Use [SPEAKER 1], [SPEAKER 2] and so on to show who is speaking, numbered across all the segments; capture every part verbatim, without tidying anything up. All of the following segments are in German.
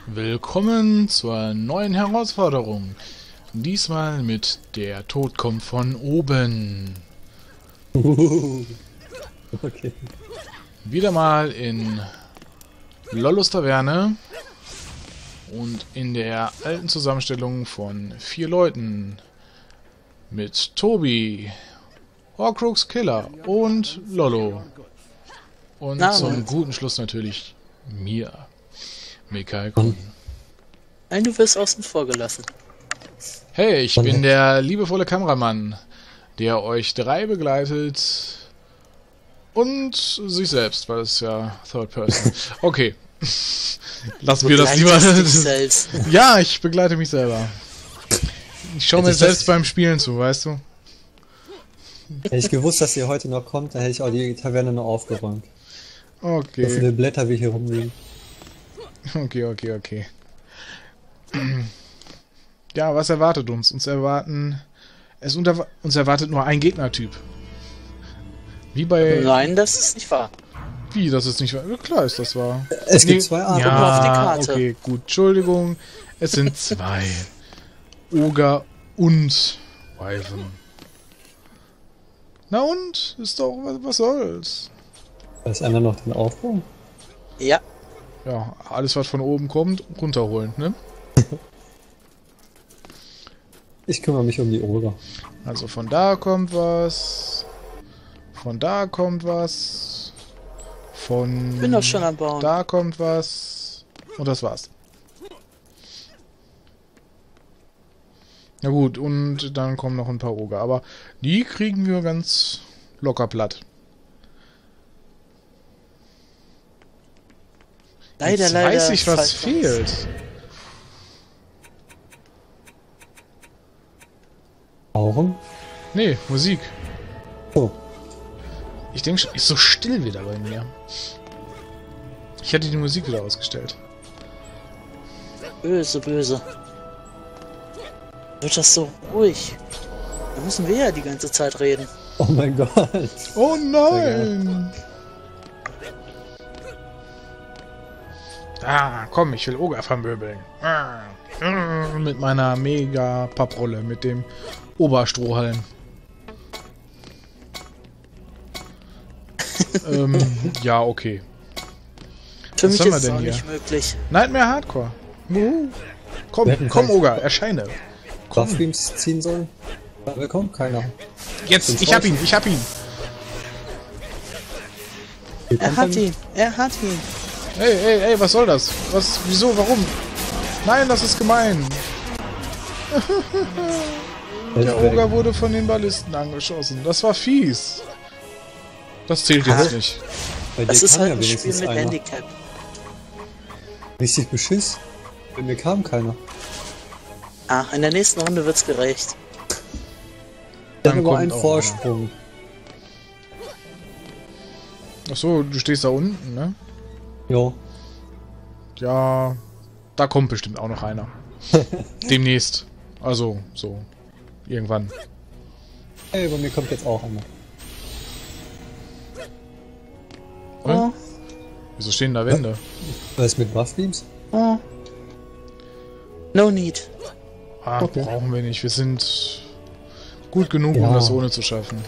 [SPEAKER 1] Willkommen zur neuen Herausforderung. Diesmal mit Der Tod kommt von oben.
[SPEAKER 2] Okay.
[SPEAKER 1] Wieder mal in Lollos Taverne und in der alten Zusammenstellung von vier Leuten mit Tobi, Horcrux Killer und Lollo. Und
[SPEAKER 3] Na,
[SPEAKER 1] zum
[SPEAKER 3] und?
[SPEAKER 1] guten Schluss natürlich mir, Mikael Kuhn.
[SPEAKER 3] Nein, du wirst außen vor gelassen.
[SPEAKER 1] Hey, ich bin der liebevolle Kameramann, der euch drei begleitet und sich selbst, weil es ja Third Person. Okay, lassen wir das lieber.
[SPEAKER 3] Begleitest dich selbst.
[SPEAKER 1] Ja, ich begleite mich selber. Ich schaue mir
[SPEAKER 2] Hätte ich
[SPEAKER 1] selbst
[SPEAKER 2] das-
[SPEAKER 1] beim Spielen zu, weißt du?
[SPEAKER 2] Hätte ich gewusst, dass ihr heute noch kommt, dann hätte ich auch die Taverne noch aufgeräumt. So
[SPEAKER 1] Okay,
[SPEAKER 2] viele Blätter wie hier rumliegen.
[SPEAKER 1] okay, okay, okay. Ja, was erwartet uns? Uns erwarten... Es unter, uns erwartet nur ein Gegnertyp. Wie bei...
[SPEAKER 3] Nein, das ist nicht wahr.
[SPEAKER 1] Wie, das ist nicht wahr? Ja, klar ist das wahr.
[SPEAKER 2] Es gibt
[SPEAKER 1] Nee,
[SPEAKER 2] zwei Arten.
[SPEAKER 1] Ja,
[SPEAKER 3] Guck mal auf die Karte.
[SPEAKER 1] okay, gut. Entschuldigung. Es sind zwei. Oger und Wyvern. Na und? Ist doch... Was, was soll's?
[SPEAKER 2] Da ist einer noch den Aufbau.
[SPEAKER 3] Ja,
[SPEAKER 1] Ja, alles was von oben kommt, runterholen, ne?
[SPEAKER 2] Ich kümmere mich um die Oger.
[SPEAKER 1] Also von da kommt was. Von da kommt was. Von...
[SPEAKER 3] bin doch schon am Bauen.
[SPEAKER 1] Da kommt was. Und das war's. Na gut, und dann kommen noch ein paar Oger. Aber die kriegen wir ganz locker platt.
[SPEAKER 3] Leider,
[SPEAKER 1] Jetzt
[SPEAKER 3] leider.
[SPEAKER 1] weiß ich, was
[SPEAKER 3] falsch.
[SPEAKER 1] fehlt.
[SPEAKER 2] Auren?
[SPEAKER 1] Nee, Musik.
[SPEAKER 2] Oh.
[SPEAKER 1] Ich denke schon, ist so still wieder bei mir. Ich hätte die Musik wieder ausgestellt.
[SPEAKER 3] Böse, böse. Wird das so ruhig? Da müssen wir ja die ganze Zeit reden.
[SPEAKER 2] Oh mein Gott.
[SPEAKER 1] Oh nein! Ah, komm, ich will Oger vermöbeln. Ah, mm, mit meiner mega Papprolle, mit dem Oberstrohhalm. ähm, ja, okay.
[SPEAKER 3] Für
[SPEAKER 1] Was
[SPEAKER 3] mich
[SPEAKER 1] haben
[SPEAKER 3] ist
[SPEAKER 1] wir
[SPEAKER 3] es
[SPEAKER 1] denn
[SPEAKER 3] auch
[SPEAKER 1] hier?
[SPEAKER 3] nicht möglich.
[SPEAKER 1] Nightmare Hardcore. Wuhu. Komm,
[SPEAKER 2] Wir hätten
[SPEAKER 1] komm,
[SPEAKER 2] vielleicht-
[SPEAKER 1] Oger, erscheine. Komm,
[SPEAKER 2] Buffbeams ziehen sollen? Da bekommt keiner.
[SPEAKER 1] jetzt, ich hab ihn, ich hab ihn.
[SPEAKER 2] Wie
[SPEAKER 3] Er
[SPEAKER 2] kommt
[SPEAKER 3] hat
[SPEAKER 2] denn-
[SPEAKER 3] ihn, er hat ihn.
[SPEAKER 1] Ey, ey, ey, was soll das? Was, wieso, warum? Nein, das ist gemein. Der Oger wurde von den Ballisten angeschossen. Das war fies. Das zählt jetzt
[SPEAKER 3] Ah.
[SPEAKER 1] nicht.
[SPEAKER 2] Bei dir
[SPEAKER 3] Das ist
[SPEAKER 2] kam
[SPEAKER 3] halt
[SPEAKER 2] ja
[SPEAKER 3] ein Spiel
[SPEAKER 2] wenigstens
[SPEAKER 3] mit
[SPEAKER 2] einer.
[SPEAKER 3] Handicap.
[SPEAKER 2] Richtig beschiss. Bei mir kam keiner.
[SPEAKER 3] Ah, in der nächsten Runde wird's gerecht.
[SPEAKER 2] Dann
[SPEAKER 1] Dann
[SPEAKER 2] war
[SPEAKER 1] kommt
[SPEAKER 2] ein
[SPEAKER 1] auch
[SPEAKER 2] Vorsprung.
[SPEAKER 1] Achso, du stehst da unten, ne?
[SPEAKER 2] Jo.
[SPEAKER 1] Ja, da kommt bestimmt auch noch einer. Demnächst. Also, so. Irgendwann.
[SPEAKER 2] Ey, bei mir kommt jetzt auch einer.
[SPEAKER 3] Oh,
[SPEAKER 1] Wieso stehen da Wände?
[SPEAKER 2] Was ist mit Buffbeams?
[SPEAKER 3] oh. No need.
[SPEAKER 1] Ah,
[SPEAKER 2] Okay.
[SPEAKER 1] brauchen wir nicht. Wir sind gut genug,
[SPEAKER 2] Ja.
[SPEAKER 1] um das ohne zu schaffen.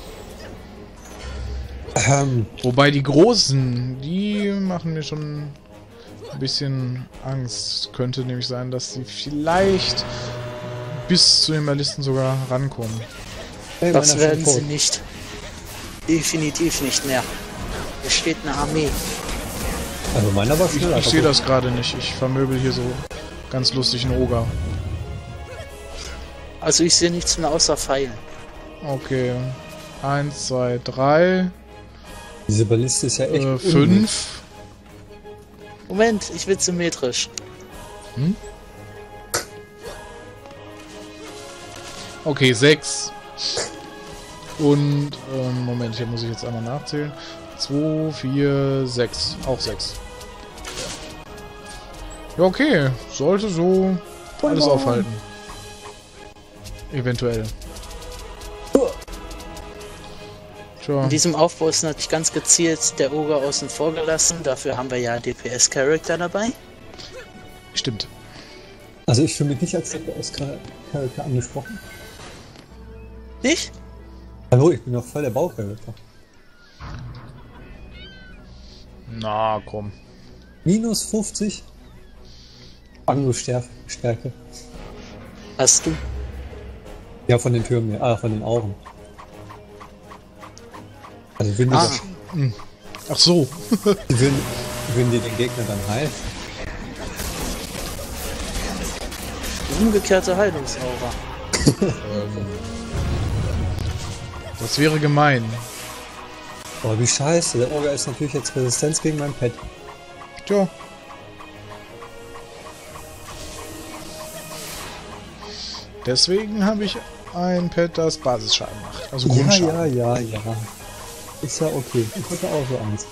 [SPEAKER 2] Ähm,
[SPEAKER 1] Wobei die Großen, die machen mir schon ein bisschen Angst. Könnte nämlich sein, dass sie vielleicht bis zu den Ballisten sogar rankommen.
[SPEAKER 2] ey,
[SPEAKER 3] Das
[SPEAKER 2] meiner ist
[SPEAKER 3] werden
[SPEAKER 2] schon
[SPEAKER 3] sie
[SPEAKER 2] tot.
[SPEAKER 3] nicht. Definitiv nicht mehr. Es steht eine Armee.
[SPEAKER 2] Also meiner war
[SPEAKER 1] Ich,
[SPEAKER 2] schneller.
[SPEAKER 1] ich sehe das gerade nicht. Ich vermöbel hier so ganz lustig einen Oger.
[SPEAKER 3] Also ich sehe nichts mehr außer Pfeilen.
[SPEAKER 1] Okay. Eins, zwei, drei,
[SPEAKER 2] Diese Balliste ist ja echt.
[SPEAKER 1] äh,
[SPEAKER 2] unnötig.
[SPEAKER 1] fünf.
[SPEAKER 3] Moment, ich will symmetrisch.
[SPEAKER 1] Okay, sechs. Und, ähm, Moment, hier muss ich jetzt einmal nachzählen. Zwei, vier, sechs. Auch sechs. Ja, okay. Sollte so alles aufhalten. Eventuell. Tja.
[SPEAKER 3] In diesem Aufbau ist natürlich ganz gezielt der Oger außen vor gelassen. Dafür haben wir ja D P S-Charakter dabei.
[SPEAKER 1] Stimmt.
[SPEAKER 2] Also ich fühle mich nicht als D P S-Charakter angesprochen.
[SPEAKER 3] Nicht?
[SPEAKER 2] Hallo, ich bin doch voll der Baucharakter.
[SPEAKER 1] Na, komm.
[SPEAKER 2] Minus fünfzig Anglo-Stärke.
[SPEAKER 3] Hast du?
[SPEAKER 2] Ja, von den Türmen, ah, von den Augen. Also würden die,
[SPEAKER 3] Ah.
[SPEAKER 2] das,
[SPEAKER 1] Ach so.
[SPEAKER 2] die würden, würden die den Gegner dann heilen?
[SPEAKER 3] Die umgekehrte Heilungsaura.
[SPEAKER 1] ähm, das wäre gemein.
[SPEAKER 2] Oh, wie scheiße. Der Ogre ist natürlich jetzt Resistenz gegen mein Pet.
[SPEAKER 1] Tja. Deswegen habe ich ein Pet, das Basisschaden macht. Also
[SPEAKER 2] Ja,
[SPEAKER 1] Grundschaden.
[SPEAKER 2] ja, ja, ja. Ist ja okay. Ich hatte auch so eins.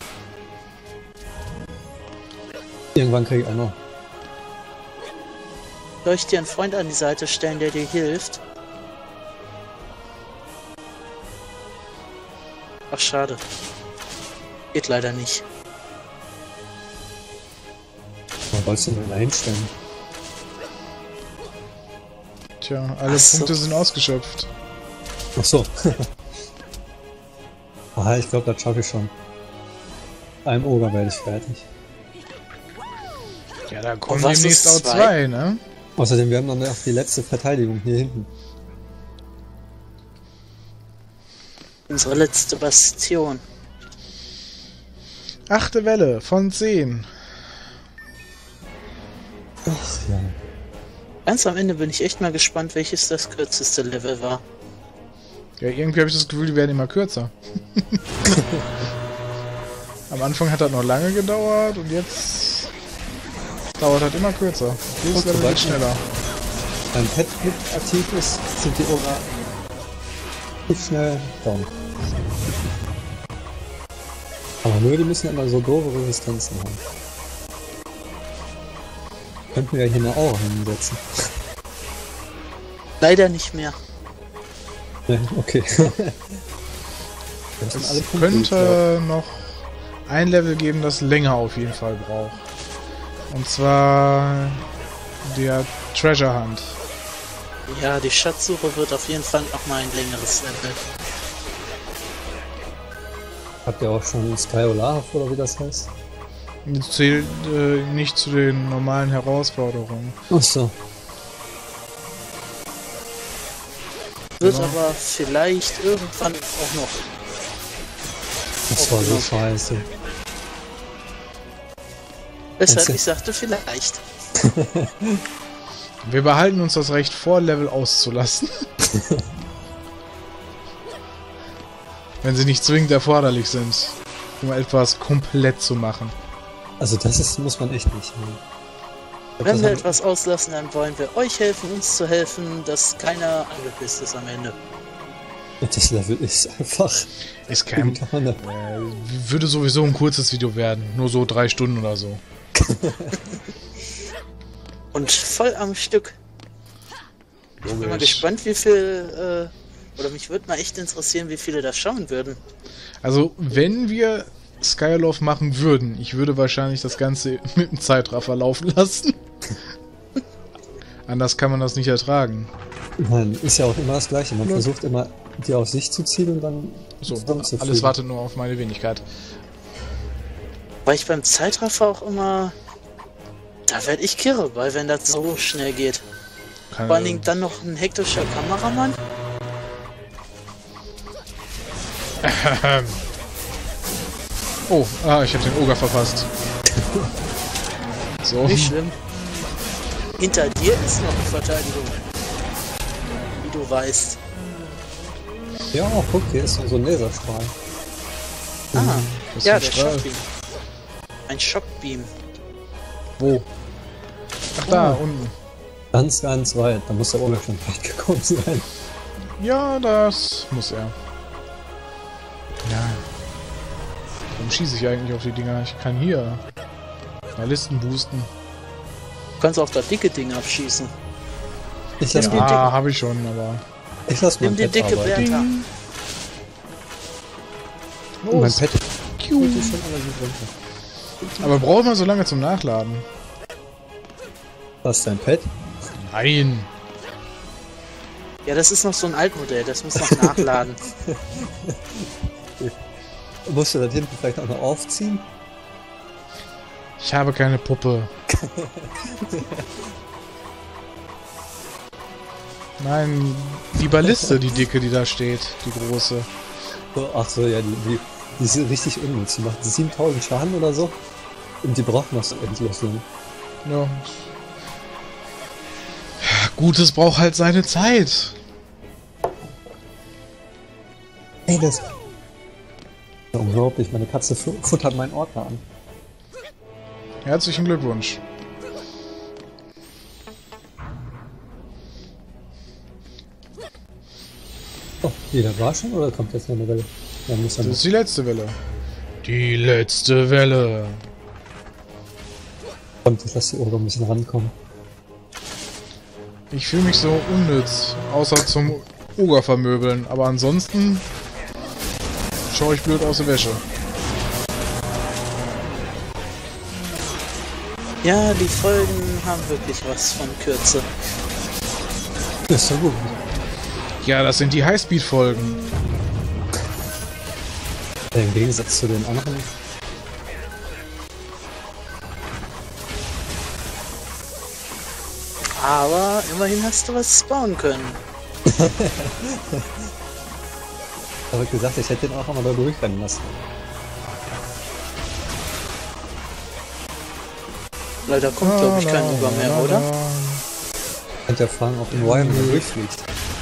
[SPEAKER 2] Irgendwann kriege ich auch noch.
[SPEAKER 3] Soll ich dir einen Freund an die Seite stellen, der dir hilft? Ach, schade. Geht leider nicht.
[SPEAKER 2] Was wolltest du denn da hinstellen?
[SPEAKER 1] Tja, alle
[SPEAKER 3] Ach so.
[SPEAKER 1] Punkte sind ausgeschöpft.
[SPEAKER 2] Ach so. Ah, ich glaube, das schaffe ich schon. Einem Ogre werde ich fertig.
[SPEAKER 1] Ja, da kommen
[SPEAKER 3] was
[SPEAKER 1] demnächst
[SPEAKER 3] ist
[SPEAKER 1] auch
[SPEAKER 3] zwei?
[SPEAKER 1] zwei, ne?
[SPEAKER 2] Außerdem, wir haben dann noch die letzte Verteidigung hier hinten.
[SPEAKER 3] Unsere letzte Bastion.
[SPEAKER 1] Achte Welle von zehn.
[SPEAKER 2] Ach ja.
[SPEAKER 3] Ganz am Ende bin ich echt mal gespannt, welches das kürzeste Level war.
[SPEAKER 1] Ja, irgendwie habe ich das Gefühl, die werden immer kürzer. Am Anfang hat das noch lange gedauert und jetzt dauert halt immer kürzer. Jedes
[SPEAKER 2] Und
[SPEAKER 1] Level
[SPEAKER 2] sobald
[SPEAKER 1] wird schneller.
[SPEAKER 2] Ein Pet mit aktiv ist, sind die Ogre nicht schnell down. Aber nur die müssen immer so doofe Resistenzen haben. Könnten wir ja hier eine Aura hinsetzen.
[SPEAKER 3] Leider nicht mehr.
[SPEAKER 2] Ja, okay. Das sind alle
[SPEAKER 1] Es
[SPEAKER 2] Punkte,
[SPEAKER 1] könnte noch ein Level geben, das länger auf jeden Fall braucht. Und zwar der Treasure Hunt.
[SPEAKER 3] Ja, die Schatzsuche wird auf jeden Fall noch mal ein längeres Level.
[SPEAKER 2] Habt ihr auch schon Sky Olaf oder wie das heißt?
[SPEAKER 1] Das zählt äh, nicht zu den normalen Herausforderungen.
[SPEAKER 2] Achso.
[SPEAKER 3] Wird
[SPEAKER 1] Genau.
[SPEAKER 3] aber vielleicht irgendwann auch noch.
[SPEAKER 2] Das war so scheiße.
[SPEAKER 3] Weshalb
[SPEAKER 2] Also-
[SPEAKER 3] ich sagte vielleicht.
[SPEAKER 1] Wir behalten uns das Recht vor, Level auszulassen. Wenn sie nicht zwingend erforderlich sind, um etwas komplett zu machen.
[SPEAKER 2] Also das ist, muss man echt nicht haben. Ich glaub,
[SPEAKER 3] Wenn
[SPEAKER 2] das
[SPEAKER 3] wir
[SPEAKER 2] haben-
[SPEAKER 3] etwas auslassen, dann wollen wir euch helfen, uns zu helfen, dass keiner angepisst ist am Ende.
[SPEAKER 2] Das Level ist einfach
[SPEAKER 1] Ist kein...
[SPEAKER 2] Tonne.
[SPEAKER 1] Äh, würde sowieso ein kurzes Video werden. Nur so drei Stunden oder so.
[SPEAKER 3] Und voll am Stück. Ich bin mal
[SPEAKER 1] Logisch.
[SPEAKER 3] gespannt, wie viel, äh, oder mich würde mal echt interessieren, wie viele das schauen würden.
[SPEAKER 1] Also, wenn wir Skylove machen würden, ich würde wahrscheinlich das Ganze mit dem Zeitraffer laufen lassen. Anders kann man das nicht ertragen.
[SPEAKER 2] Nein, ist ja auch immer das Gleiche. Man versucht immer, die auf sich zu ziehen und dann
[SPEAKER 1] So,
[SPEAKER 2] zusammenzufügen.
[SPEAKER 1] alles wartet nur auf meine Wenigkeit.
[SPEAKER 3] Weil ich beim Zeitraffer auch immer, da werde ich kirre, weil wenn das so schnell geht.
[SPEAKER 1] Keine,
[SPEAKER 3] Vor allen Dingen dann noch ein hektischer Kameramann.
[SPEAKER 1] Oh, ah, ich habe den Oger verpasst. So.
[SPEAKER 3] Nicht schlimm. Hinter dir ist noch eine Verteidigung. Wie du weißt.
[SPEAKER 2] Ja, oh, guck, hier ist so ein Laserstrahl.
[SPEAKER 3] Ah,
[SPEAKER 1] Was
[SPEAKER 3] ja,
[SPEAKER 1] für
[SPEAKER 3] der
[SPEAKER 1] ein Strahl?
[SPEAKER 3] Shockbeam. Ein Shockbeam.
[SPEAKER 1] Wo? Ach, da,
[SPEAKER 2] Oh.
[SPEAKER 1] unten.
[SPEAKER 2] Ganz, ganz weit. Da muss der Ogre schon weit gekommen sein.
[SPEAKER 1] Ja, das muss er. Ja. Warum schieße ich eigentlich auf die Dinger? Ich kann hier Listen boosten.
[SPEAKER 3] Du kannst auch das dicke Ding abschießen.
[SPEAKER 2] Ich lass,
[SPEAKER 3] Nimm
[SPEAKER 2] mal,
[SPEAKER 3] den
[SPEAKER 1] Ja, habe ich schon, aber...
[SPEAKER 2] ich lass mein
[SPEAKER 3] Nimm den
[SPEAKER 2] Pet
[SPEAKER 3] dicke
[SPEAKER 2] arbeiten.
[SPEAKER 3] Bertha.
[SPEAKER 2] Mein
[SPEAKER 1] Los.
[SPEAKER 2] Pet
[SPEAKER 1] Kiu.
[SPEAKER 2] ist schon alle gut runter.
[SPEAKER 1] Aber braucht man so lange zum Nachladen?
[SPEAKER 2] Was ist dein Pet?
[SPEAKER 1] Nein.
[SPEAKER 3] Ja, das ist noch so ein Altmodell, das muss noch nachladen.
[SPEAKER 2] Musst du das hinten vielleicht auch noch aufziehen?
[SPEAKER 1] Ich habe keine Puppe. Nein, die Balliste, die dicke, die da steht, die große.
[SPEAKER 2] So, ach so, ja, die, die, die ist richtig unnütz. Die macht siebentausend Schaden oder so. Und die braucht noch so endlos lang.
[SPEAKER 1] Ja. Gutes braucht halt seine Zeit.
[SPEAKER 2] Ey, das... Ja, unglaublich, meine Katze fu- futtert meinen Ordner an.
[SPEAKER 1] Herzlichen Glückwunsch.
[SPEAKER 2] Oh, jeder war schon oder kommt jetzt noch eine Welle? Ja, muss
[SPEAKER 1] Das
[SPEAKER 2] dann
[SPEAKER 1] ist die letzte Welle. Die letzte Welle.
[SPEAKER 2] kommt, jetzt lass die Ohren ein bisschen rankommen.
[SPEAKER 1] Ich fühle mich so unnütz, außer zum Oger vermöbeln. Aber ansonsten schaue ich blöd aus der Wäsche.
[SPEAKER 3] Ja, die Folgen haben wirklich was von Kürze.
[SPEAKER 2] Ist doch gut.
[SPEAKER 1] Ja, das sind die Highspeed-Folgen.
[SPEAKER 2] Im Gegensatz zu den anderen.
[SPEAKER 3] Aber immerhin hast du was spawnen können.
[SPEAKER 2] Ich habe gesagt, ich hätte den auch einmal da durchrennen lassen.
[SPEAKER 3] Leider kommt, glaube ich, kein Uber mehr, oder?
[SPEAKER 2] Könnt ihr fragen, ob ein Wyvern da durchfliegt.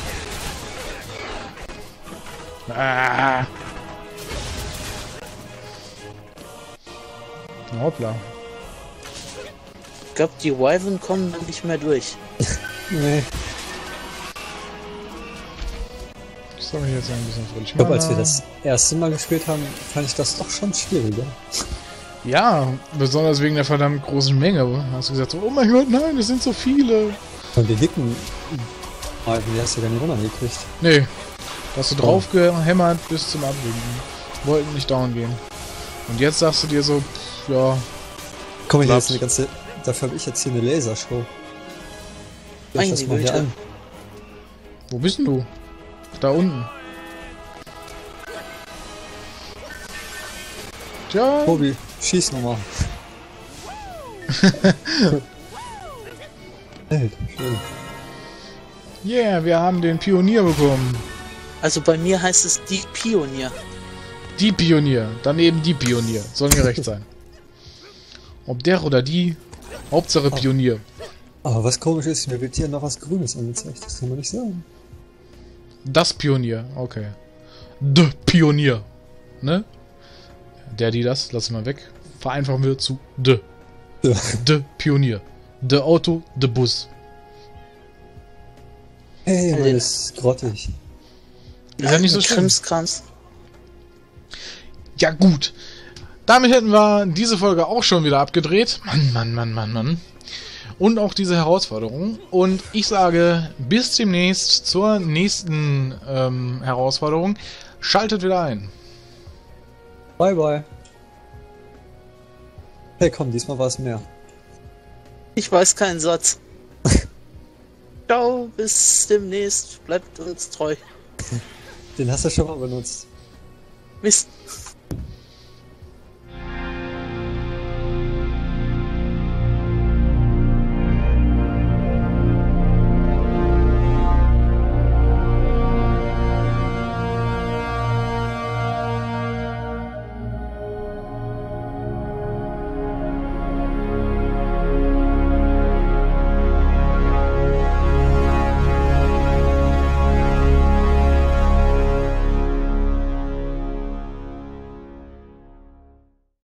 [SPEAKER 1] Ah. Hoppla.
[SPEAKER 3] Ich glaube, die Wyvern kommen dann nicht mehr durch.
[SPEAKER 2] Nee.
[SPEAKER 1] Ich soll mich jetzt ein bisschen fröhlich
[SPEAKER 2] Ich glaube,
[SPEAKER 1] machen.
[SPEAKER 2] als wir das erste Mal gespielt haben, fand ich das doch schon schwieriger.
[SPEAKER 1] Ja, besonders wegen der verdammt großen Menge. Hast du gesagt, so, oh mein Gott, nein, es sind so viele.
[SPEAKER 2] Und die dicken Wyvern, die hast du gar nicht runtergekriegt.
[SPEAKER 1] Nee, da hast du drauf gehämmert bis zum Abwinken. Wollten nicht down gehen. Und jetzt sagst du dir so, pff, ja,
[SPEAKER 2] Komm, ich
[SPEAKER 1] Klappt.
[SPEAKER 2] jetzt eine ganze. Dafür habe ich jetzt hier eine Lasershow. Schau
[SPEAKER 3] Meine
[SPEAKER 2] das mal hier
[SPEAKER 3] Güte.
[SPEAKER 2] an.
[SPEAKER 1] wo bist denn du? Da unten. Tja,
[SPEAKER 2] Tobi, schieß nochmal. Alter, schön.
[SPEAKER 1] yeah, wir haben den Pionier bekommen.
[SPEAKER 3] Also bei mir heißt es die Pionier.
[SPEAKER 1] Die Pionier, daneben die Pionier. Soll mir recht sein. Ob der oder die, Hauptsache Pionier.
[SPEAKER 2] Aber was komisch ist, mir wird hier noch was Grünes angezeigt. Das kann man nicht sagen.
[SPEAKER 1] Das Pionier, okay. The Pionier. Ne? Der, die, das, lassen wir weg. Vereinfachen wir zu The.
[SPEAKER 2] Ja.
[SPEAKER 1] The Pionier. The Auto, The Bus.
[SPEAKER 2] Hey,
[SPEAKER 3] Alter.
[SPEAKER 2] man ist grottig.
[SPEAKER 1] Ist ja nicht so schlimm.
[SPEAKER 3] Krimskrams.
[SPEAKER 1] Ja gut. Damit hätten wir diese Folge auch schon wieder abgedreht. Mann, Mann, Mann, Mann, Mann. Und auch diese Herausforderung. Und ich sage, bis demnächst zur nächsten ähm, Herausforderung. Schaltet wieder ein.
[SPEAKER 2] Bye, bye. Hey, komm, diesmal war es mehr.
[SPEAKER 3] Ich weiß keinen Satz. Ciao, bis demnächst. Bleibt uns treu.
[SPEAKER 2] Den hast du schon mal benutzt.
[SPEAKER 3] Mist.